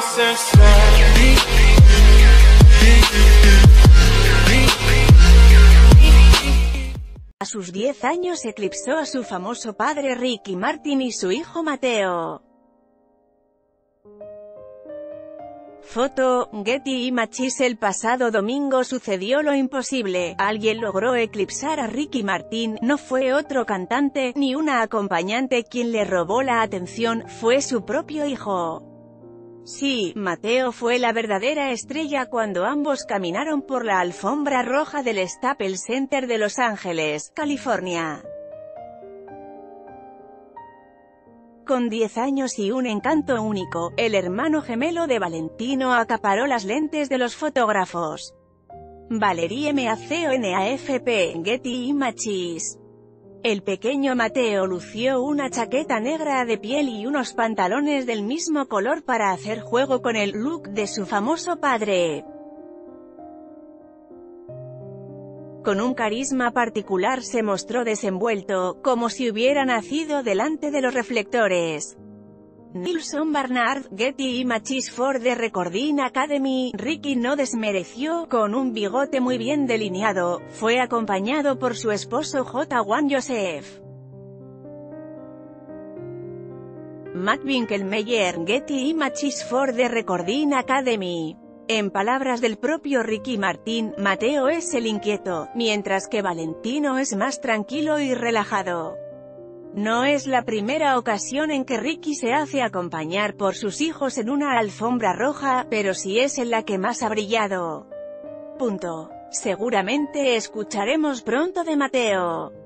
A sus 10 años eclipsó a su famoso padre Ricky Martin y su hijo Mateo. Foto, Getty Images. El pasado domingo sucedió lo imposible, alguien logró eclipsar a Ricky Martin. No fue otro cantante, ni una acompañante quien le robó la atención, fue su propio hijo. Sí, Mateo fue la verdadera estrella cuando ambos caminaron por la alfombra roja del Staples Center de Los Ángeles, California. Con 10 años y un encanto único, el hermano gemelo de Valentino acaparó las lentes de los fotógrafos. Valerie MACONAFP, Getty Images. El pequeño Mateo lució una chaqueta negra de piel y unos pantalones del mismo color para hacer juego con el look de su famoso padre. Con un carisma particular se mostró desenvuelto, como si hubiera nacido delante de los reflectores. Nilsson Barnard, Getty Images for the Recording Academy. Ricky no desmereció, con un bigote muy bien delineado, fue acompañado por su esposo J. Joseph. Matt Winkelmeyer, Getty Images for the Recording Academy. En palabras del propio Ricky Martin, Mateo es el inquieto, mientras que Valentino es más tranquilo y relajado. No es la primera ocasión en que Ricky se hace acompañar por sus hijos en una alfombra roja, pero sí es en la que más ha brillado. Seguramente escucharemos pronto de Mateo.